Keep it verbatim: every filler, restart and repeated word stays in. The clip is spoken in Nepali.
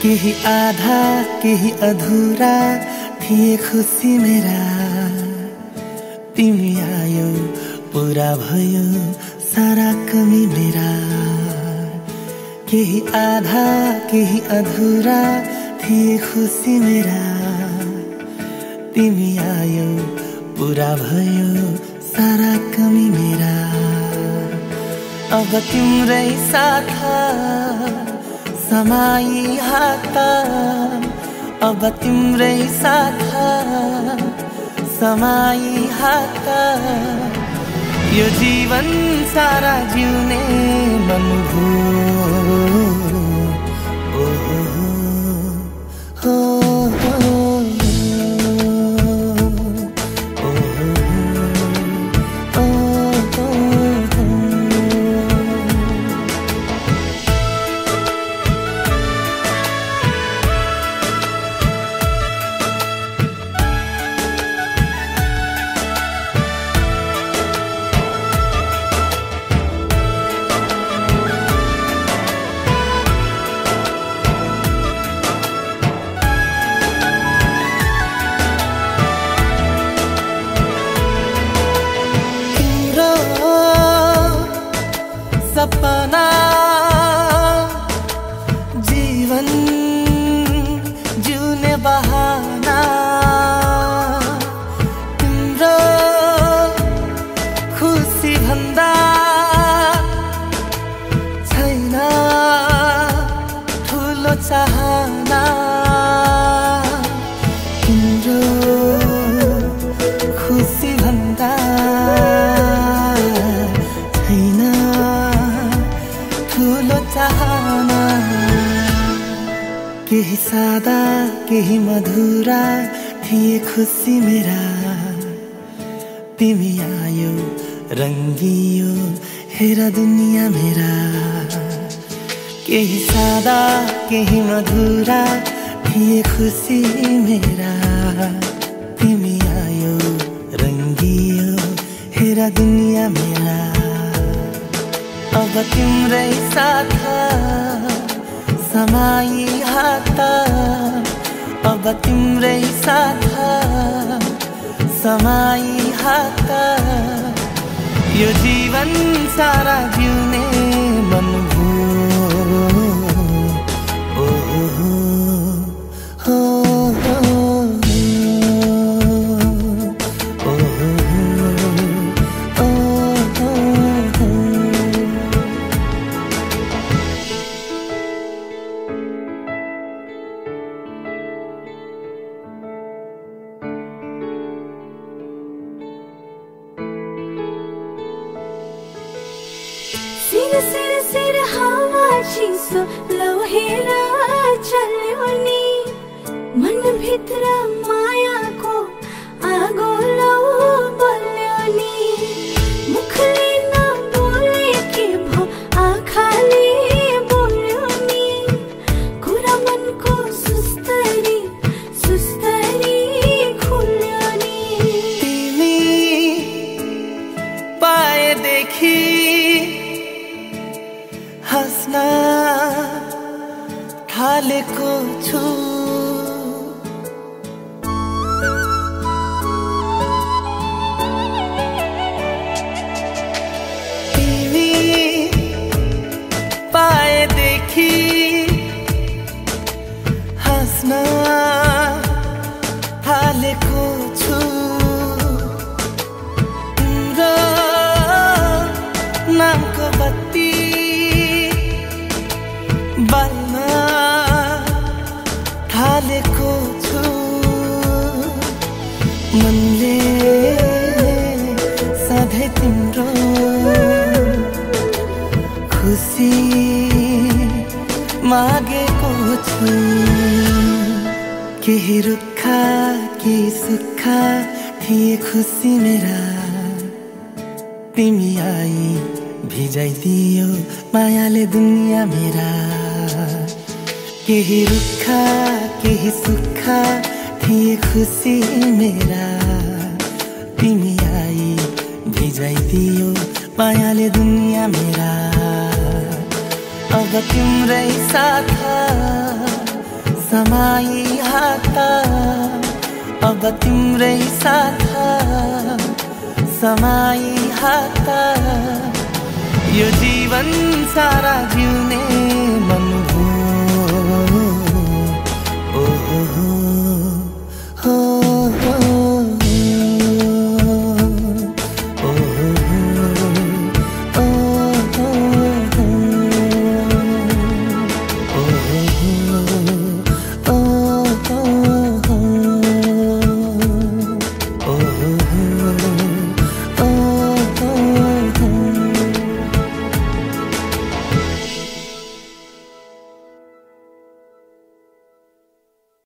केही आधा केही अधुरा थिए खुसी मेरा, तिमी आयो पूरा भयो सारा कमी मेरा। केही आधा केही अधुरा थिए खुसी मेरा, तिमी आयो पूरा भयो सारा कमी मेरा। अब तिम्रै साथ समाई हात, अब तिम्रै साथ समाई हात, यो जीवन सारा जिउने मन भो। ओ हो हो हो सपना जीवन जिउने बहाना, तिम्रो खुसी भन्दा छैन ठुलो चाहना। तिम्रो खुसी भन्दा छैन ठुलो चाहना। केही सादा केही मधुरा थिए खुसी मेरा, तिमी आयो रंगियो हेर दुनिया मेरा। केही सादा केही मधुरा थिए खुसी मेरा, तिमी आयो रंगियो हेर दुनिया मेरा। अब तिम्रै साथ समाई हात, अब तिम्रै साथ समाई हात, यो जीवन सारा जिउने मन भो। ओ हो हो हो सिर सिर सिर हावा चिसो लौहेर चल्यो नि, मन भित्र मायाको आगो लौ बल्यो नि। मुखले नबोले के भो आँखाले बोल्यो नि, कुरा मनको सुस्तरी सुस्तरी खुल्यो नि। तिमी पाएदेखि हस्न थालेको छु, तिमी पाएदेखि हस्न थालेको छु। तिम्रो नामको बत्ती बाल्न थालेको छु, मनले सधैँ तिम्रो खुसी मागेको छु। केही रुखा केही सुक्खा थिए खुसी मेरा, तिमी आई भिजाइदियो मायाले दुनिया मेरा। केही रुखा केही सुक्खा थिए खुसी मेरा, तिमी आई भिजाइदियो मायाले दुनिया मेरा। अब तिम्रै साथ समाई हात अब तिम्रै साथ समाई हात यो जीवन सारा जिउने मन